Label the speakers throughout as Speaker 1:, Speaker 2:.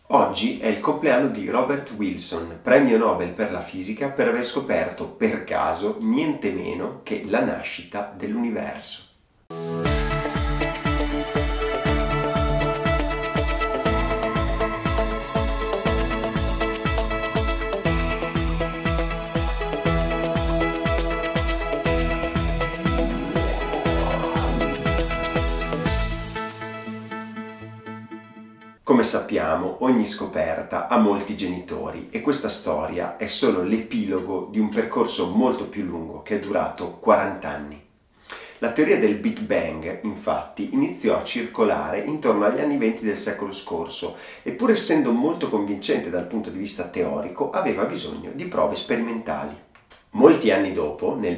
Speaker 1: Oggi è il compleanno di Robert Wilson, premio Nobel per la fisica, per aver scoperto per caso niente meno che la nascita dell'universo. Come sappiamo, ogni scoperta ha molti genitori e questa storia è solo l'epilogo di un percorso molto più lungo che è durato 40 anni. La teoria del Big Bang, infatti, iniziò a circolare intorno agli anni 20 del secolo scorso e pur essendo molto convincente dal punto di vista teorico, aveva bisogno di prove sperimentali. Molti anni dopo, nel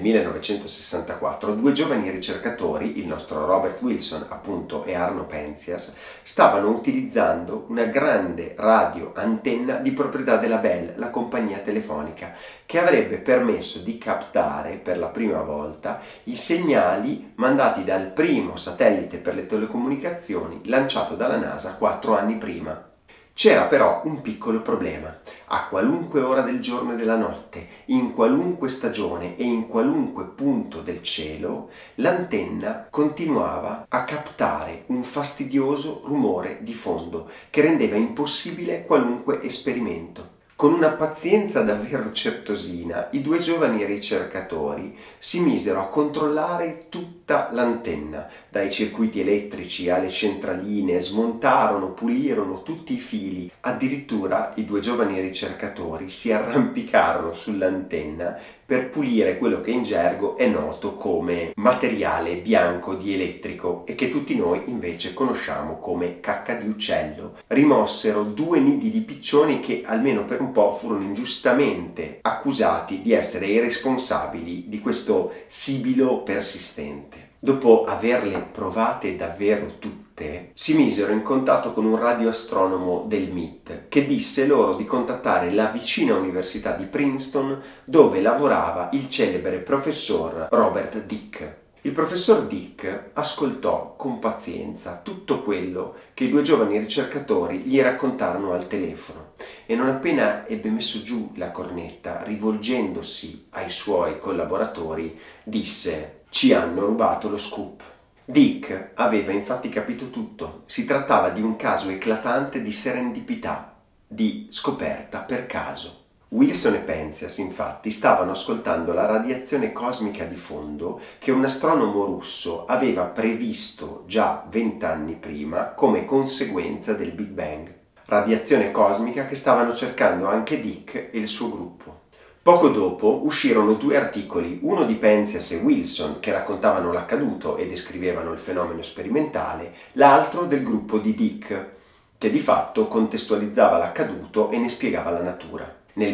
Speaker 1: 1964, due giovani ricercatori, il nostro Robert Wilson appunto e Arno Penzias, stavano utilizzando una grande radioantenna di proprietà della Bell, la compagnia telefonica, che avrebbe permesso di captare per la prima volta i segnali mandati dal primo satellite per le telecomunicazioni lanciato dalla NASA 4 anni prima. C'era però un piccolo problema. A qualunque ora del giorno e della notte, in qualunque stagione e in qualunque punto del cielo, l'antenna continuava a captare un fastidioso rumore di fondo che rendeva impossibile qualunque esperimento. Con una pazienza davvero certosina, i due giovani ricercatori si misero a controllare tutta l'antenna, dai circuiti elettrici alle centraline, smontarono, pulirono tutti i fili. Addirittura i due giovani ricercatori si arrampicarono sull'antenna per pulire quello che in gergo è noto come materiale bianco dielettrico e che tutti noi invece conosciamo come cacca di uccello. Rimossero 2 nidi di piccioni che almeno per un po' furono ingiustamente accusati di essere i responsabili di questo sibilo persistente. Dopo averle provate davvero tutte, si misero in contatto con un radioastronomo del MIT che disse loro di contattare la vicina università di Princeton dove lavorava il celebre professor Robert Dicke. Il professor Dicke ascoltò con pazienza tutto quello che i due giovani ricercatori gli raccontarono al telefono e non appena ebbe messo giù la cornetta, rivolgendosi ai suoi collaboratori, disse: «Ci hanno rubato lo scoop». Dick aveva infatti capito tutto. Si trattava di un caso eclatante di serendipità, di scoperta per caso. Wilson e Penzias, infatti, stavano ascoltando la radiazione cosmica di fondo che un astronomo russo aveva previsto già 20 anni prima come conseguenza del Big Bang. Radiazione cosmica che stavano cercando anche Dick e il suo gruppo. Poco dopo uscirono 2 articoli, uno di Penzias e Wilson che raccontavano l'accaduto e descrivevano il fenomeno sperimentale, l'altro del gruppo di Dick, che di fatto contestualizzava l'accaduto e ne spiegava la natura. Nel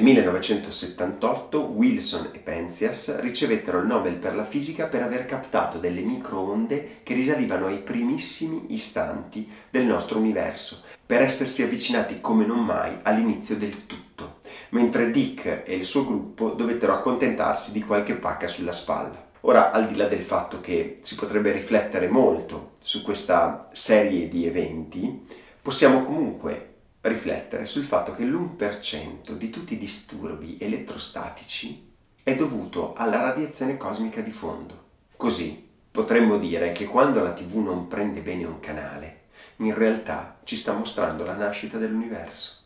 Speaker 1: 1978 Wilson e Penzias ricevettero il Nobel per la fisica per aver captato delle microonde che risalivano ai primissimi istanti del nostro universo, per essersi avvicinati come non mai all'inizio del tutto, mentre Dick e il suo gruppo dovettero accontentarsi di qualche pacca sulla spalla. Ora, al di là del fatto che si potrebbe riflettere molto su questa serie di eventi, possiamo comunque riflettere sul fatto che l'1% di tutti i disturbi elettrostatici è dovuto alla radiazione cosmica di fondo. Così potremmo dire che quando la TV non prende bene un canale, in realtà ci sta mostrando la nascita dell'universo.